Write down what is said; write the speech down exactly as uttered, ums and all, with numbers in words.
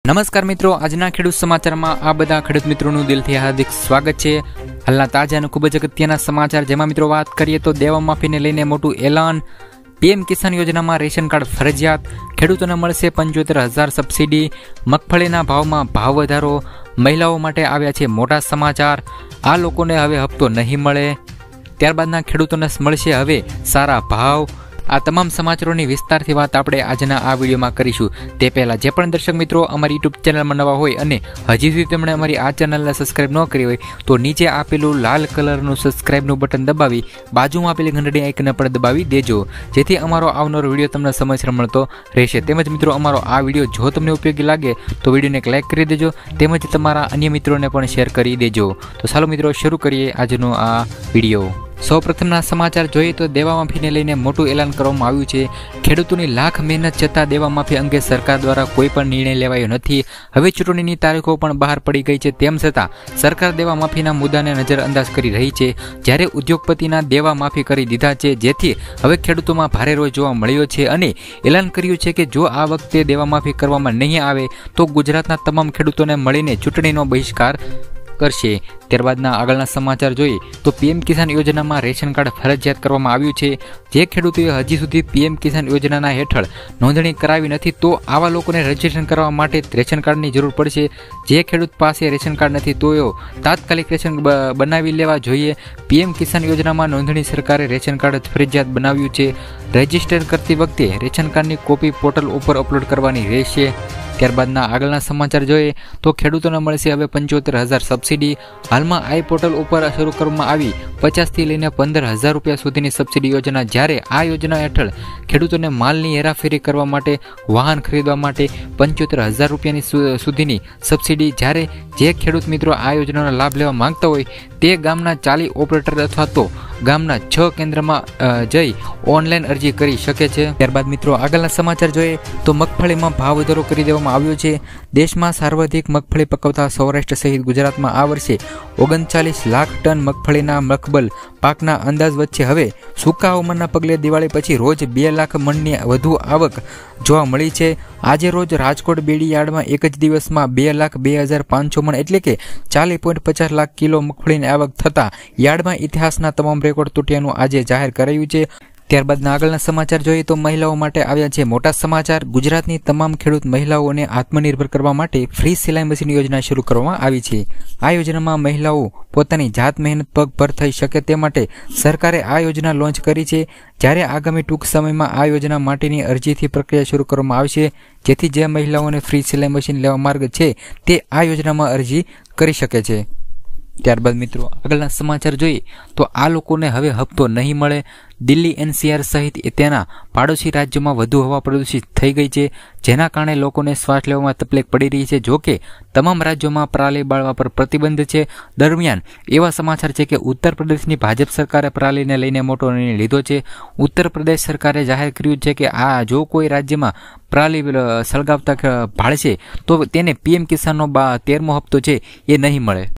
નમસ્કાર મિત્રો, આજના ખેડૂત સમાચારમાં આ બધા ખેડૂત મિત્રોનું દિલથી હાર્દિક સ્વાગત છે। હાલના તાજા અને ખૂબ જ અગત્યના સમાચાર, જેમાં મિત્રો વાત કરીએ તો દેવા માફીને લઈને મોટું એલાન। પીએમ કિસાન યોજનામાં રેશન કાર્ડ ફરજિયાત, ખેડૂતોને મળશે પંચોતેર હજાર સબસિડી, મગફળીના ભાવમાં ભાવ વધારો, મહિલાઓ માટે આવ્યા છે મોટા સમાચાર। આ લોકોને હવે હપ્તો નહીં મળે, ત્યારબાદના ખેડૂતોને મળશે હવે સારા ભાવ। આ તમામ સમાચારોની વિસ્તારથી વાત આપણે આજના આ વિડીયોમાં કરીશું। તે પહેલાં જે પણ દર્શક મિત્રો અમારી યુટ્યુબ ચેનલમાં નવા હોય અને હજી સુધી તેમણે અમારી આ ચેનલને સબસ્ક્રાઇબ ન કરી હોય તો નીચે આપેલું લાલ કલરનું સબસ્ક્રાઇબનું બટન દબાવી બાજુમાં આપેલી ઘંટડી આઇકન પણ દબાવી દેજો, જેથી અમારો આવનારો વિડીયો તમને સમયસર મળતો રહેશે। તેમજ મિત્રો અમારો આ વિડીયો જો તમને ઉપયોગી લાગે તો વિડીયોને એક લાઇક કરી દેજો, તેમજ તમારા અન્ય મિત્રોને પણ શેર કરી દેજો। તો ચાલો મિત્રો શરૂ કરીએ આજનો આ વિડીયો। સૌ પ્રથમના સમાચાર જોઈએ તો દેવા માફીને લઈને મોટું એલાન કરવામાં આવ્યું છે। ખેડૂતોની લાખ મહેનત છતાં દેવા માફી અંગે સરકાર દ્વારા કોઈ પણ નિર્ણય લેવાયો નથી। હવે ચૂંટણીની તારીખો પણ બહાર પડી ગઈ છે, તેમ છતાં સરકાર દેવા માફીના મુદ્દાને નજરઅંદાજ કરી રહી છે। જ્યારે ઉદ્યોગપતિના દેવા માફી કરી દીધા છે, જેથી હવે ખેડૂતોમાં ભારે રોષ જોવા મળ્યો છે અને એલાન કર્યું છે કે જો આ વખતે દેવા માફી કરવામાં નહીં આવે તો ગુજરાતના તમામ ખેડૂતોને મળીને ચૂંટણીનો બહિષ્કાર કરશે। ત્યારબાદના આગળના સમાચાર જોઈએ તો પીએમ કિસાન યોજનામાં રેશન કાર્ડ ફરજિયાત કરવામાં આવ્યું છે। જે ખેડૂતોએ હજી સુધી પીએમ કિસાન યોજનાના હેઠળ નોંધણી કરાવી નથી તો આવા લોકોને રજીસ્ટ્રેશન કરવા માટે રેશન કાર્ડની જરૂર પડશે। જે ખેડૂત પાસે રેશન કાર્ડ નથી તો તાત્કાલિક રેશન બનાવી લેવા જોઈએ। પીએમ કિસાન યોજનામાં નોંધણી સરકારે રેશન કાર્ડ ફરજિયાત બનાવ્યું છે। રજીસ્ટર કરતી વખતે રેશન કાર્ડની કોપી પોર્ટલ ઉપર અપલોડ કરવાની રહેશે। ત્યારબાદના આગળના સમાચાર જોઈએ તો ખેડૂતોને મળશે હવે પંચોતેર હજાર સબસિડી। હાલમાં આઈ પોર્ટલ ઉપર શરૂ કરવામાં આવી પચાસથી લઈને પંદર હજાર રૂપિયા સુધીની સબસિડી યોજના, જ્યારે આ યોજના હેઠળ ખેડૂતોને માલની હેરાફેરી કરવા માટે, વાહન ખરીદવા માટે પંચોતેર હજાર રૂપિયાની સુધીની સબસિડી। જ્યારે જે ખેડૂત મિત્રો આ યોજનાનો લાભ લેવા માંગતા હોય તે ગામના ચાલી ઓપરેટર અથવા તો ગામના છ કેન્દ્રમાં જઈ ઓનલાઈન અરજી કરી શકે છે। ત્યારબાદ મિત્રો આગળના સમાચાર જોઈએ તો મગફળીમાં ભાવ વધારો કરી દેવામાં આવ્યો છે। દેશમાં સર્વાધિક મગફળી પકવતા સૌરાષ્ટ્ર સહિત ગુજરાતમાં આ વર્ષે ઓગણચાલીસ લાખ ટન મગફળીના મકબલ પાકના અંદાજ વચ્ચે હવે સૂકા હવામાનના પગલે દિવાળી પછી રોજ બે લાખ મણની વધુ આવક જોવા મળી છે। આજે રોજ રાજકોટ બેડી યાર્ડમાં એક જ દિવસમાં બે લાખ બે હજાર પાંચસો મણ એટલે કે ચાલીસ પોઈન્ટ પચાસ લાખ કિલો મગફળીની આવક થતાં યાર્ડમાં ઇતિહાસના તમામ રેકોર્ડ તૂટ્યાનું આજે જાહેર કરાયું છે। ત્યારબાદના આગળના સમાચાર જોઈએ તો મહિલાઓ માટે આવ્યા છે મોટા સમાચાર। ગુજરાતની તમામ ખેડૂત મહિલાઓને આત્મનિર્ભર કરવા માટે ફ્રી સિલાઈ મશીન યોજના શરૂ કરવામાં આવી છે। આ યોજનામાં મહિલાઓ પોતાની જાત મહેનત પગભર થઈ શકે તે માટે સરકારે આ યોજના લોન્ચ કરી છે। જ્યારે આગામી ટૂંક સમયમાં આ યોજના માટેની અરજીથી પ્રક્રિયા શરૂ કરવામાં આવશે, જેથી જે મહિલાઓને ફ્રી સિલાઈ મશીન લેવા માર્ગ છે તે આ યોજનામાં અરજી કરી શકે છે। ત્યારબાદ મિત્રો આગળના સમાચાર જોઈએ તો આ લોકોને હવે હપ્તો નહીં મળે। દિલ્હી એનસીઆર સહિત તેના પાડોશી રાજ્યોમાં વધુ હવા પ્રદૂષિત થઈ ગઈ છે, જેના કારણે લોકોને શ્વાસ લેવામાં તકલીફ પડી રહી છે। જો કે તમામ રાજ્યોમાં પરાલી બાળવા પર પ્રતિબંધ છે। દરમિયાન એવા સમાચાર છે કે ઉત્તર પ્રદેશની ભાજપ સરકારે પરાલીને લઈને મોટો નિર્ણય લીધો છે। ઉત્તર પ્રદેશ સરકારે જાહેર કર્યું છે કે આ જો કોઈ રાજ્યમાં પરાલી સળગાવતા ભાળશે તો તેને પીએમ કિસાનનો તેરમો હપ્તો છે એ નહીં મળે।